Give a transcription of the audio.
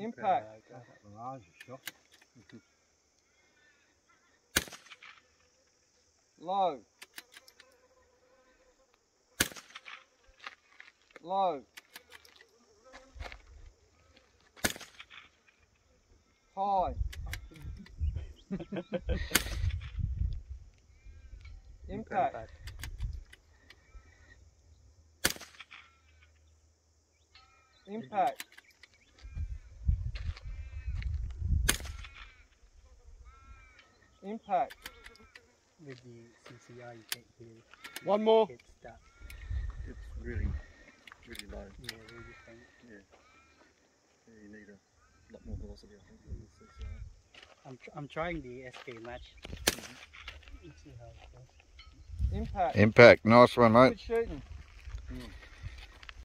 Impact. Low. Low. High. Impact. Impact. Impact. With the CCI, you can't hear. One more. It's that. It's really low. Yeah, really faint. Yeah. You need a lot more velocity, I think, with the CCI. I'm trying the SK match. Let's see how it goes. Impact. Impact, nice one, mate. Good shooting.